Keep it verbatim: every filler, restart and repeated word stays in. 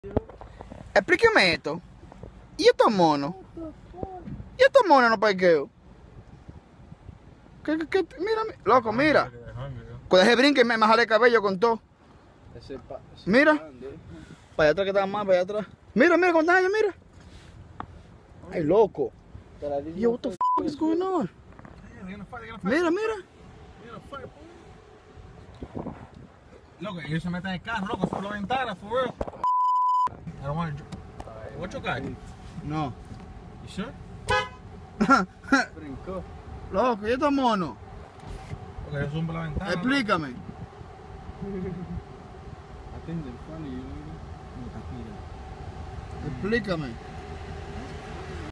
Explíqueme esto. ¿Y estos monos? ¿Y estos monos no parqueo? ¿Qué, qué, qué? Mira, mi- loco, mira. Cuando se brinque me jale el cabello con todo. Ese pa, ese Mira. grande. Para allá atrás que está más, para allá atrás. Mira, mira, con daño, mira. Ay, loco. Yo, what the fuck is going on? Mira, mira. Loco, ellos se meten en el carro, loco, por la ventana, for real. I don't want to. What's your guy? No. You sure? Brincó. Loco, ¿y estos monos? Porque ellos son por la ventana. Explícame. I think they're funny, you know. Explícame.